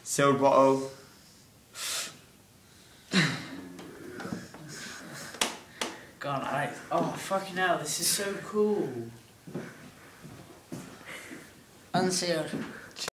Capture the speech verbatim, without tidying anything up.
Sealed bottle. God, I... Oh, fucking hell, this is so cool. Unsealed.